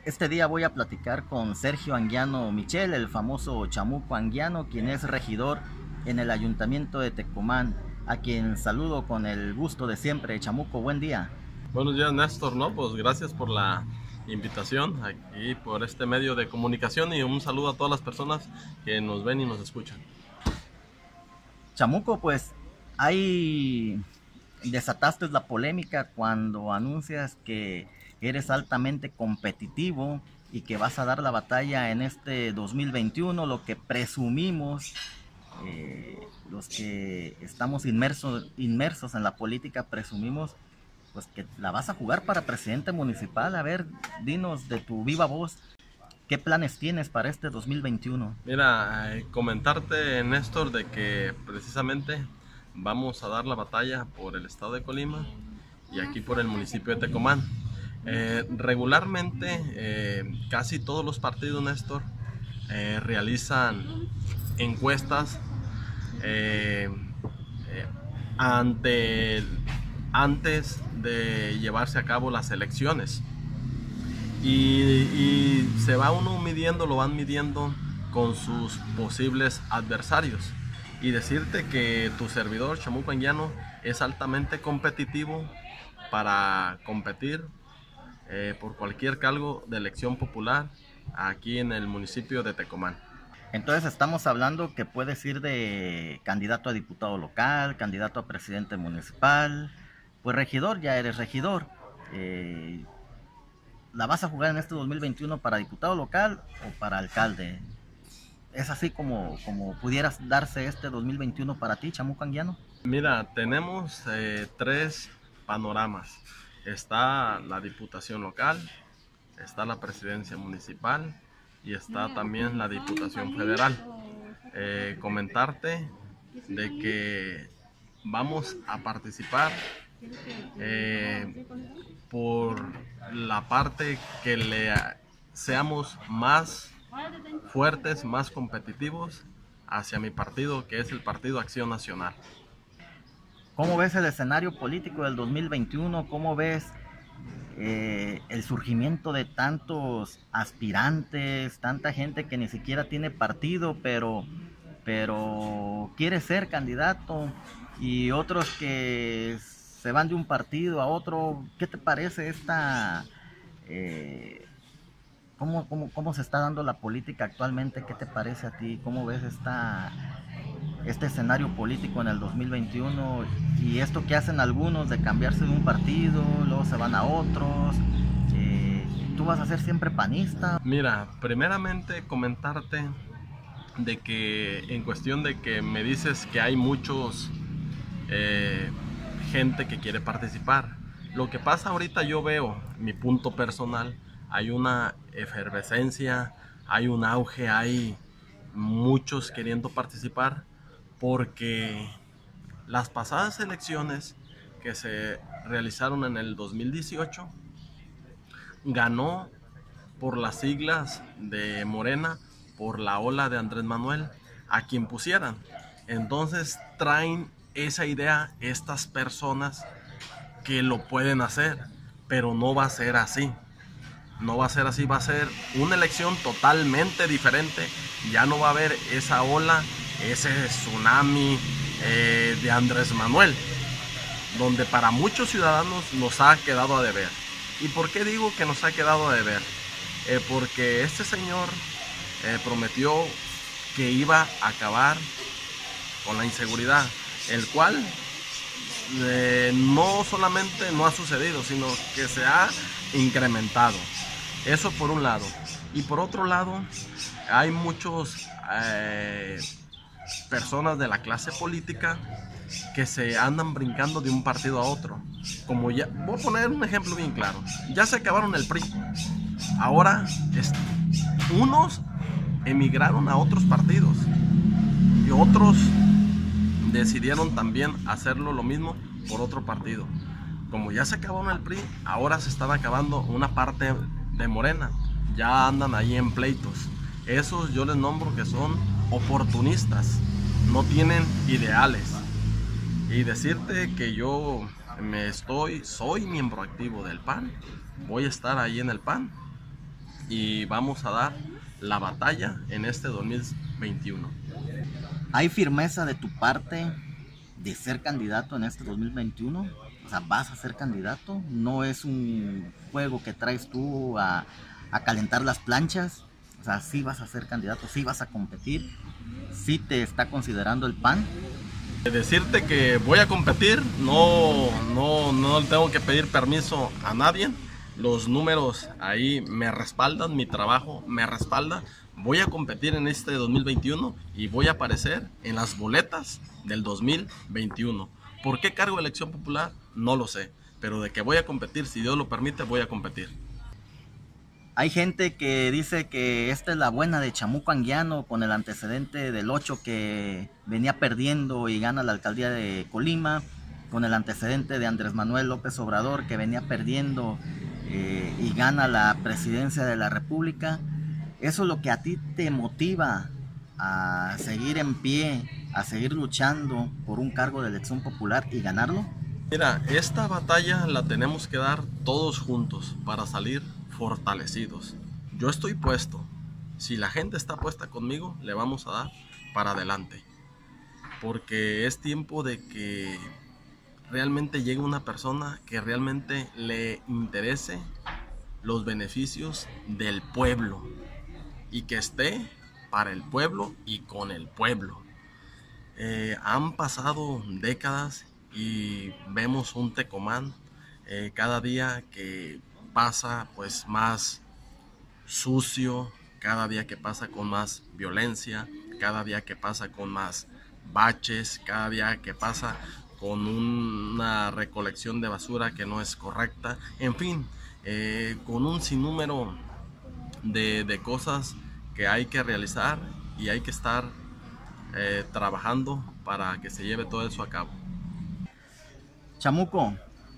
Este día voy a platicar con Sergio Anguiano Michel, el famoso Chamuco Anguiano, quien es regidor en el Ayuntamiento de Tecomán, a quien saludo con el gusto de siempre. Chamuco, buen día. Buenos días, Néstor, ¿no? Pues gracias por la invitación aquí por este medio de comunicación y un saludo a todas las personas que nos ven y nos escuchan. Chamuco, pues ahí desataste la polémica cuando anuncias que eres altamente competitivo y que vas a dar la batalla en este 2021, lo que presumimos los que estamos inmersos en la política, presumimos pues que la vas a jugar para presidente municipal. A ver, dinos de tu viva voz, ¿qué planes tienes para este 2021? Mira, comentarte, Néstor, de que precisamente vamos a dar la batalla por el estado de Colima y aquí por el municipio de Tecomán. Regularmente, casi todos los partidos, Néstor, realizan encuestas antes de llevarse a cabo las elecciones y se va uno midiendo, lo van midiendo con sus posibles adversarios, y decirte que tu servidor Chamuco Anguiano es altamente competitivo para competir por cualquier cargo de elección popular aquí en el municipio de Tecomán. Entonces estamos hablando que puedes ir de candidato a diputado local, candidato a presidente municipal, pues regidor, ya eres regidor. ¿La vas a jugar en este 2021 para diputado local o para alcalde? ¿Es así como pudieras darse este 2021 para ti, Chamuco Anguiano? Mira, tenemos tres panoramas. Está la diputación local, está la presidencia municipal y está también la Diputación Federal. Comentarte de que vamos a participar por la parte que le seamos más fuertes, más competitivos hacia mi partido, que es el Partido Acción Nacional. ¿Cómo ves el escenario político del 2021? ¿Cómo ves el surgimiento de tantos aspirantes, tanta gente que ni siquiera tiene partido, pero quiere ser candidato, y otros que se van de un partido a otro? ¿Qué te parece esta... ¿Cómo se está dando la política actualmente? ¿Qué te parece a ti? ¿Cómo ves este escenario político en el 2021 y esto que hacen algunos de cambiarse de un partido, luego se van a otros? ¿Tú vas a ser siempre panista? Mira, primeramente comentarte de que en cuestión de que me dices que hay muchos gente que quiere participar. Lo que pasa ahorita, yo veo, mi punto personal, hay una efervescencia, hay un auge, hay muchos queriendo participar, porque las pasadas elecciones que se realizaron en el 2018 ganó por las siglas de Morena, por la ola de Andrés Manuel, a quien pusieran. Entonces traen esa idea estas personas que lo pueden hacer, pero no va a ser así. No va a ser así, va a ser una elección totalmente diferente. Ya no va a haber esa ola, ese tsunami de Andrés Manuel, donde para muchos ciudadanos nos ha quedado a deber. ¿Y por qué digo que nos ha quedado a deber? Porque este señor prometió que iba a acabar con la inseguridad, el cual no solamente no ha sucedido, sino que se ha incrementado. Eso por un lado. Y por otro lado, hay muchos personas de la clase política que se andan brincando de un partido a otro. Como ya, voy a poner un ejemplo bien claro. Ya se acabaron el PRI. Ahora unos emigraron a otros partidos y otros decidieron también hacerlo lo mismo por otro partido. Como ya se acabaron el PRI, ahora se estaba acabando una parte de Morena. Ya andan ahí en pleitos. Esos yo les nombro que son oportunistas, no tienen ideales. Y decirte que yo soy miembro activo del PAN, voy a estar ahí en el PAN. y vamos a dar la batalla en este 2021. ¿Hay firmeza de tu parte de ser candidato en este 2021? O sea, ¿vas a ser candidato? ¿No es un juego que traes tú a calentar las planchas? O sea, ¿sí vas a ser candidato? ¿Sí vas a competir? ¿Sí te está considerando el PAN? Decirte que voy a competir, no tengo que pedir permiso a nadie. Los números ahí me respaldan, mi trabajo me respalda. Voy a competir en este 2021 y voy a aparecer en las boletas del 2021. ¿Por qué cargo de elección popular? No lo sé, pero de que voy a competir, si Dios lo permite, voy a competir. Hay gente que dice que esta es la buena de Chamuco Anguiano, con el antecedente del 8 que venía perdiendo y gana la alcaldía de Colima, con el antecedente de Andrés Manuel López Obrador, que venía perdiendo y gana la presidencia de la República. ¿Eso es lo que a ti te motiva a seguir en pie, a seguir luchando por un cargo de elección popular y ganarlo? Mira, esta batalla la tenemos que dar todos juntos para salir fortalecidos. Yo estoy puesto. Si la gente está puesta conmigo, le vamos a dar para adelante. Porque es tiempo de que realmente llegue una persona que realmente le interese los beneficios del pueblo y que esté para el pueblo y con el pueblo. Han pasado décadas y vemos un Tecomán cada día que pasa pues más sucio, cada día que pasa con más violencia, cada día que pasa con más baches, cada día que pasa con una recolección de basura que no es correcta, en fin, con un sinnúmero de cosas que hay que realizar y hay que estar trabajando para que se lleve todo eso a cabo. Chamuco,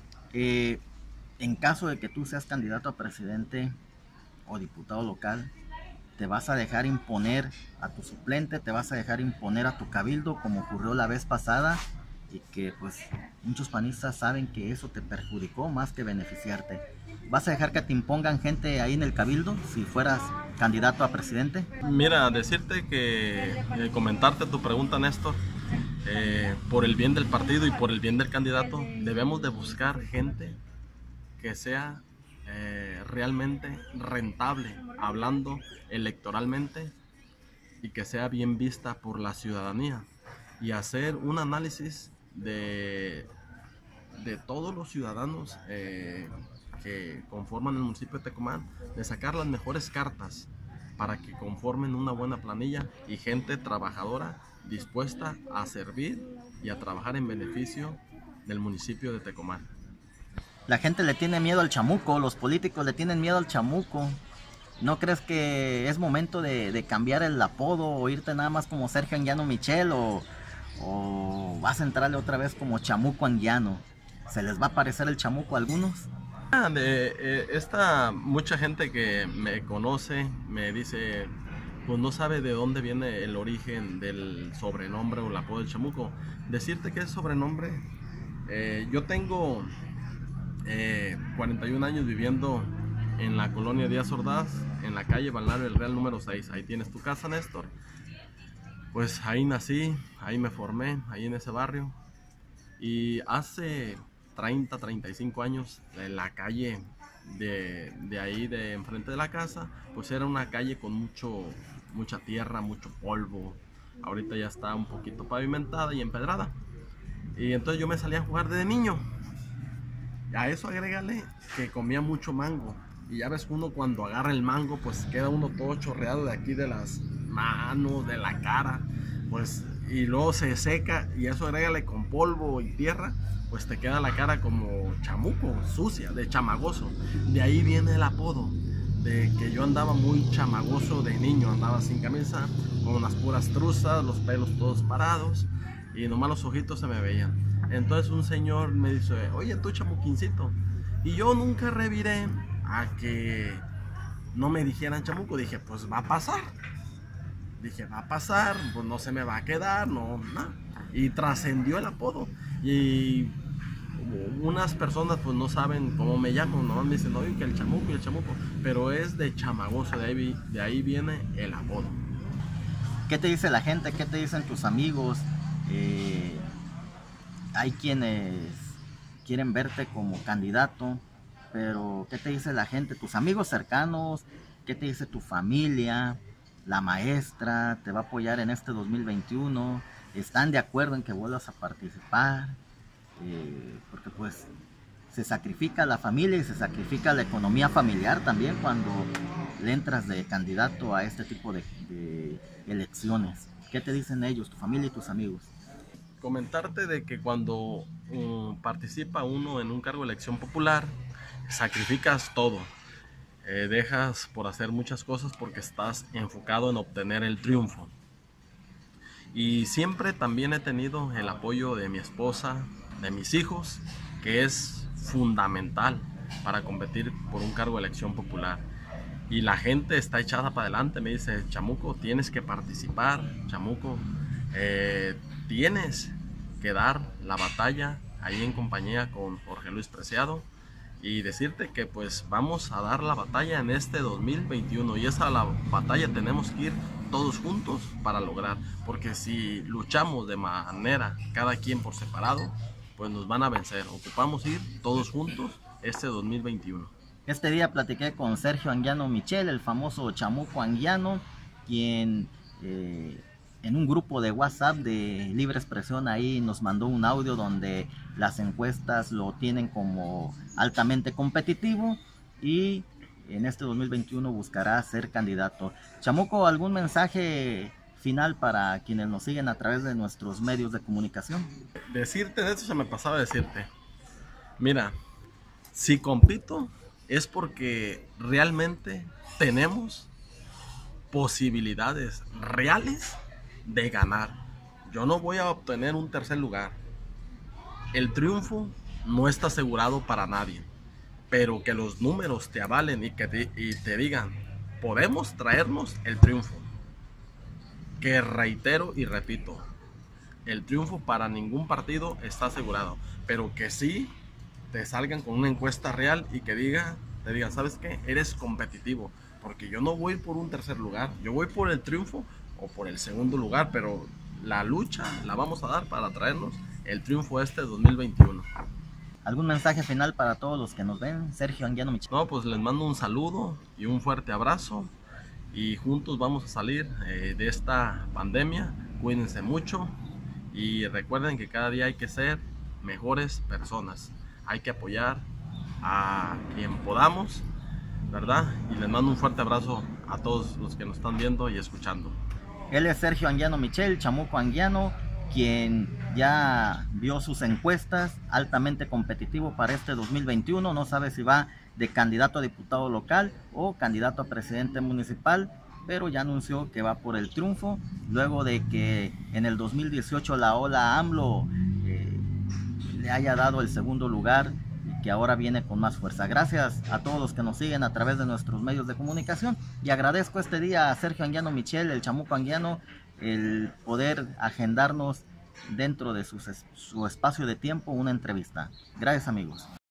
en caso de que tú seas candidato a presidente o diputado local, ¿te vas a dejar imponer a tu suplente? ¿Te vas a dejar imponer a tu cabildo como ocurrió la vez pasada? Y que pues muchos panistas saben que eso te perjudicó más que beneficiarte. ¿Vas a dejar que te impongan gente ahí en el cabildo si fueras candidato a presidente? Mira, decirte que, comentarte tu pregunta, Néstor, por el bien del partido y por el bien del candidato, debemos de buscar gente que sea realmente rentable, hablando electoralmente, y que sea bien vista por la ciudadanía, y hacer un análisis de todos los ciudadanos que conforman el municipio de Tecomán, de sacar las mejores cartas para que conformen una buena planilla y gente trabajadora dispuesta a servir y a trabajar en beneficio del municipio de Tecomán. La gente le tiene miedo al chamuco, los políticos le tienen miedo al chamuco. ¿No crees que es momento de cambiar el apodo o irte nada más como Sergio Anguiano Michel o vas a entrarle otra vez como Chamuco Anguiano? ¿Se les va a parecer el chamuco a algunos? Mucha gente que me conoce me dice, pues no sabe de dónde viene el origen del sobrenombre o el apodo del chamuco. Decirte que es sobrenombre, yo tengo 41 años viviendo en la colonia Díaz Ordaz, en la calle Balneario del Real número 6. Ahí tienes tu casa, Néstor. Pues ahí nací, ahí me formé, ahí en ese barrio. Y hace 35 años, en la calle de ahí, de enfrente de la casa, pues era una calle con mucha tierra, mucho polvo. Ahorita ya está un poquito pavimentada y empedrada. Y entonces yo me salía a jugar desde niño. A eso agrégale que comía mucho mango. Y ya ves, uno cuando agarra el mango, pues queda uno todo chorreado de aquí, de las manos, de la cara, pues, y luego se seca, y eso agrégale con polvo y tierra, pues te queda la cara como chamuco, sucia, de chamagoso. De ahí viene el apodo, de que yo andaba muy chamagoso de niño, andaba sin camisa, con unas puras truzas, los pelos todos parados, y nomás los ojitos se me veían. Entonces un señor me dice, oye, tú chamuquincito. Y yo nunca reviré a que no me dijeran chamuco. Dije, pues va a pasar. Dije, va a pasar, pues no se me va a quedar, no. Y trascendió el apodo. Y unas personas pues no saben cómo me llamo, nomás me dicen, oye, que el Chamuco y el Chamuco, pero es de Chamagoso, de ahí viene el apodo. ¿Qué te dice la gente? ¿Qué te dicen tus amigos? Hay quienes quieren verte como candidato, pero ¿qué te dice la gente? Tus amigos cercanos, ¿qué te dice tu familia? La maestra te va a apoyar en este 2021, están de acuerdo en que vuelvas a participar, porque pues se sacrifica la familia y se sacrifica la economía familiar también cuando le entras de candidato a este tipo de elecciones. ¿Qué te dicen ellos, tu familia y tus amigos? Comentarte de que cuando participa uno en un cargo de elección popular, sacrificas todo. Dejas por hacer muchas cosas porque estás enfocado en obtener el triunfo. Y siempre también he tenido el apoyo de mi esposa, de mis hijos, que es fundamental para competir por un cargo de elección popular. Y la gente está echada para adelante, me dice, Chamuco, tienes que participar, Chamuco, tienes que dar la batalla ahí en compañía con Jorge Luis Preciado, y decirte que pues vamos a dar la batalla en este 2021, y esa la batalla tenemos que ir todos juntos para lograr, porque si luchamos de manera cada quien por separado, pues nos van a vencer. Ocupamos ir todos juntos este 2021. Este día platiqué con Sergio Anguiano Michel, el famoso Chamuco Anguiano, quien en un grupo de WhatsApp de Libre Expresión ahí nos mandó un audio donde las encuestas lo tienen como altamente competitivo y en este 2021 buscará ser candidato. Chamuco, ¿algún mensaje final para quienes nos siguen a través de nuestros medios de comunicación? Decirte, de eso se me pasaba a decirte, mira, si compito es porque realmente tenemos posibilidades reales de ganar. Yo no voy a obtener un tercer lugar. El triunfo no está asegurado para nadie, pero que los números te avalen y te digan, podemos traernos el triunfo. Que reitero y repito, el triunfo para ningún partido está asegurado, pero que sí te salgan con una encuesta real y que te digan, ¿sabes qué? Eres competitivo, porque yo no voy por un tercer lugar, yo voy por el triunfo o por el segundo lugar, pero la lucha la vamos a dar para traernos el triunfo este 2021. ¿Algún mensaje final para todos los que nos ven? Sergio Anguiano Michel. No, pues les mando un saludo y un fuerte abrazo, y juntos vamos a salir de esta pandemia. Cuídense mucho y recuerden que cada día hay que ser mejores personas. Hay que apoyar a quien podamos, ¿verdad? Y les mando un fuerte abrazo a todos los que nos están viendo y escuchando. Él es Sergio Anguiano Michel, Chamuco Anguiano, quien ya vio sus encuestas, altamente competitivo para este 2021. No sabe si va de candidato a diputado local o candidato a presidente municipal, pero ya anunció que va por el triunfo, luego de que en el 2018 la ola AMLO le haya dado el segundo lugar y que ahora viene con más fuerza. Gracias a todos los que nos siguen a través de nuestros medios de comunicación, y agradezco este día a Sergio Anguiano Michel, el Chamuco Anguiano, el poder agendarnos dentro de su espacio de tiempo una entrevista. Gracias, amigos.